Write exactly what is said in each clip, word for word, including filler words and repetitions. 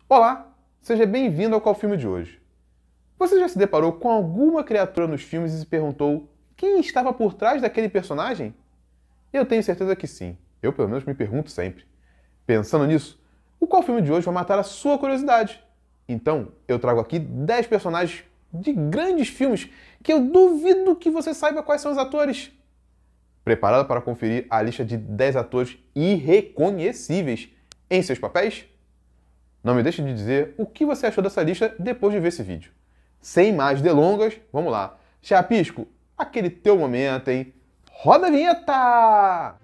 Olá, seja bem-vindo ao Qual Filme de hoje. Você já se deparou com alguma criatura nos filmes e se perguntou quem estava por trás daquele personagem? Eu tenho certeza que sim, eu pelo menos me pergunto sempre. Pensando nisso, o Qual Filme de hoje vai matar a sua curiosidade. Então, eu trago aqui dez personagens de grandes filmes que eu duvido que você saiba quais são os atores. Preparado para conferir a lista de dez atores irreconhecíveis em seus papéis? Não me deixe de dizer o que você achou dessa lista depois de ver esse vídeo. Sem mais delongas, vamos lá. Chapisco, aquele teu momento, hein? Roda a vinheta!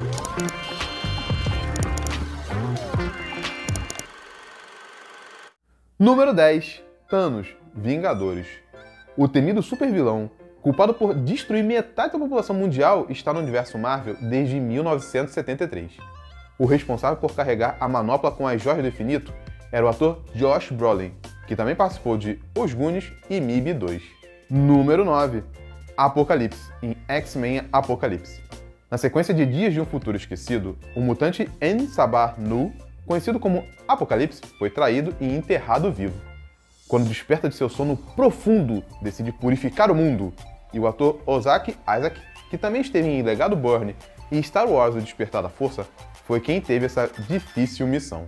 Número dez. Thanos, Vingadores. O temido supervilão, culpado por destruir metade da população mundial, está no universo Marvel desde mil novecentos e setenta e três. O responsável por carregar a manopla com as joias do infinito era o ator Josh Brolin, que também participou de Os Goonies e M I B dois. Número nove. Apocalipse, em X-Men Apocalipse. Na sequência de Dias de um Futuro Esquecido, o mutante En-Sabah Nu, conhecido como Apocalipse, foi traído e enterrado vivo. Quando desperta de seu sono profundo, decide purificar o mundo, e o ator Ozaki Isaac, que também esteve em Legado Borne e Star Wars O Despertar da Força, foi quem teve essa difícil missão.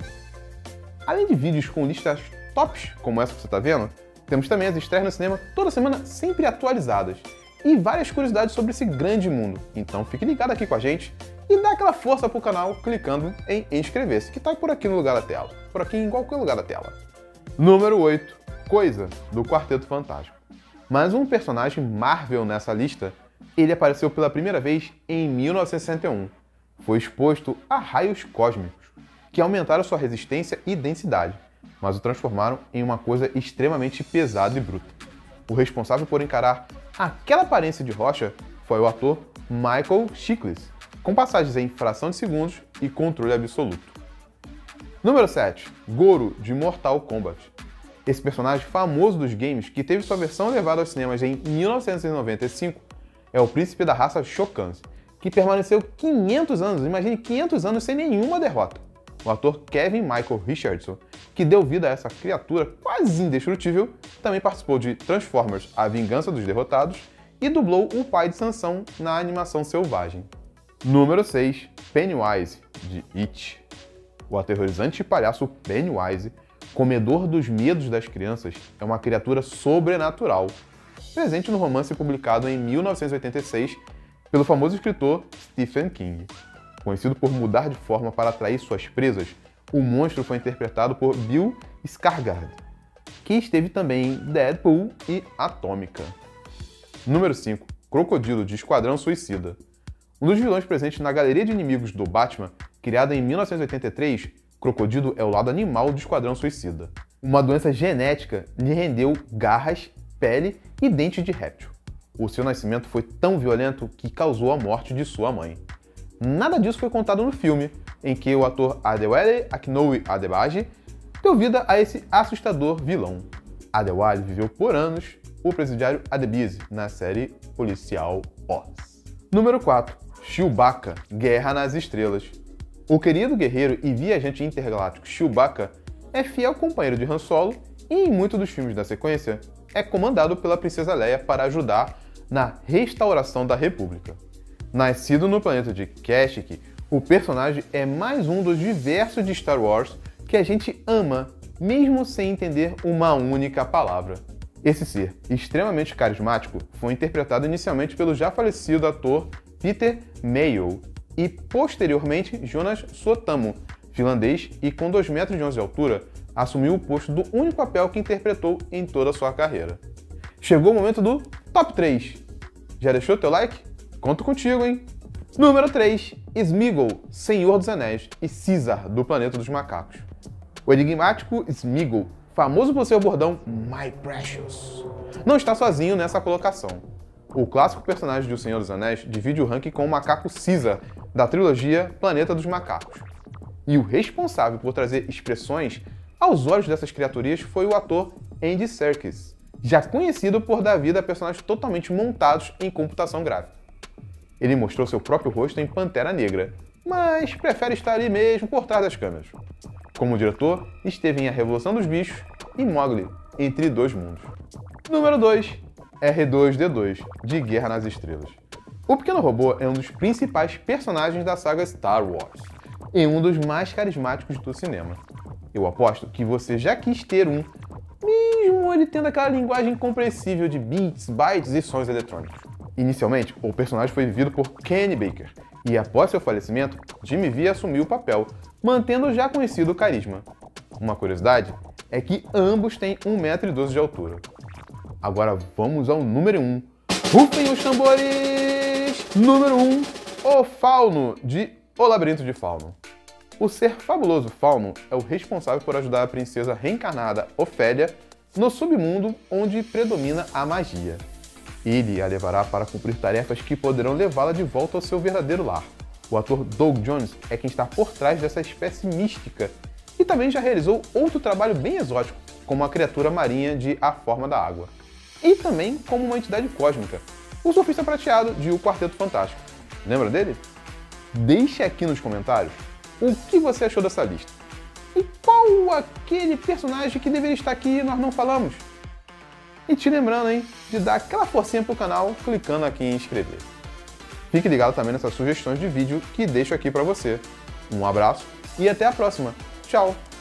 Além de vídeos com listas tops, como essa que você está vendo, temos também as estreias no cinema toda semana sempre atualizadas e várias curiosidades sobre esse grande mundo. Então fique ligado aqui com a gente e dá aquela força pro canal clicando em inscrever-se, que está por aqui no lugar da tela, por aqui em qualquer lugar da tela. Número oito. Coisa, do Quarteto Fantástico. Mais um personagem Marvel nessa lista, ele apareceu pela primeira vez em mil novecentos e sessenta e um. Foi exposto a raios cósmicos, que aumentaram sua resistência e densidade, mas o transformaram em uma coisa extremamente pesada e bruta. O responsável por encarar aquela aparência de rocha foi o ator Michael Chiklis, com passagens em fração de segundos e controle absoluto. Número sete. Goro, de Mortal Kombat. Esse personagem famoso dos games, que teve sua versão levada aos cinemas em mil novecentos e noventa e cinco, é o príncipe da raça Shokans, que permaneceu quinhentos anos, imagine quinhentos anos sem nenhuma derrota. O ator Kevin Michael Richardson, que deu vida a essa criatura quase indestrutível, também participou de Transformers: A Vingança dos Derrotados e dublou o pai de Sansão na animação Selvagem. Número seis. Pennywise, de It. O aterrorizante palhaço Pennywise, comedor dos medos das crianças, é uma criatura sobrenatural, presente no romance publicado em mil novecentos e oitenta e seis pelo famoso escritor Stephen King. Conhecido por mudar de forma para atrair suas presas, o monstro foi interpretado por Bill Skarsgård, que esteve também em Deadpool e Atômica. Número cinco. Crocodilo, de Esquadrão Suicida. Um dos vilões presentes na galeria de inimigos do Batman, criada em mil novecentos e oitenta e três, Crocodilo é o lado animal do Esquadrão Suicida. Uma doença genética lhe rendeu garras, pele e dentes de réptil. O seu nascimento foi tão violento que causou a morte de sua mãe. Nada disso foi contado no filme, em que o ator Adewale Akinwumi Adebaji deu vida a esse assustador vilão. Adewale viveu por anos o presidiário Adebise na série policial Oz. Número quatro. Chewbacca, Guerra nas Estrelas. O querido guerreiro e viajante intergaláctico Chewbacca é fiel companheiro de Han Solo e em muitos dos filmes da sequência é comandado pela princesa Leia para ajudar na restauração da República. Nascido no planeta de Kashyyyk, o personagem é mais um dos diversos de Star Wars que a gente ama, mesmo sem entender uma única palavra. Esse ser, extremamente carismático, foi interpretado inicialmente pelo já falecido ator Peter Mayhew e, posteriormente, Jonas Suotamo, finlandês e com dois metros e onze de altura, assumiu o posto do único papel que interpretou em toda a sua carreira. Chegou o momento do Top três. Já deixou teu like? Conto contigo, hein? Número três. Sméagol, Senhor dos Anéis e Caesar, do Planeta dos Macacos. O enigmático Sméagol, famoso por seu bordão My Precious, não está sozinho nessa colocação. O clássico personagem de O Senhor dos Anéis divide o ranking com o macaco Caesar, da trilogia Planeta dos Macacos. E o responsável por trazer expressões aos olhos dessas criaturas foi o ator Andy Serkis, já conhecido por dar vida a personagens totalmente montados em computação gráfica. Ele mostrou seu próprio rosto em Pantera Negra, mas prefere estar ali mesmo por trás das câmeras. Como diretor, esteve em A Revolução dos Bichos e Mowgli, Entre Dois Mundos. Número dois. R dois D dois, de Guerra nas Estrelas. O pequeno robô é um dos principais personagens da saga Star Wars e um dos mais carismáticos do cinema. Eu aposto que você já quis ter um, mesmo ele tendo aquela linguagem compreensível de bits, bytes e sons eletrônicos. Inicialmente, o personagem foi vivido por Kenny Baker, e após seu falecimento, Jimmy V assumiu o papel, mantendo o já conhecido carisma. Uma curiosidade é que ambos têm um metro e doze de altura. Agora vamos ao número um. Rufem os tambores! Número um. O Fauno, de O Labirinto de Fauno. O ser fabuloso Fauno é o responsável por ajudar a princesa reencarnada Ofélia no submundo onde predomina a magia. Ele a levará para cumprir tarefas que poderão levá-la de volta ao seu verdadeiro lar. O ator Doug Jones é quem está por trás dessa espécie mística e também já realizou outro trabalho bem exótico, como a criatura marinha de A Forma da Água. E também como uma entidade cósmica, o Surfista Prateado de O Quarteto Fantástico. Lembra dele? Deixe aqui nos comentários o que você achou dessa lista. E qual aquele personagem que deveria estar aqui e nós não falamos? E te lembrando, hein, de dar aquela forcinha pro canal clicando aqui em inscrever. Fique ligado também nessas sugestões de vídeo que deixo aqui para você. Um abraço e até a próxima. Tchau!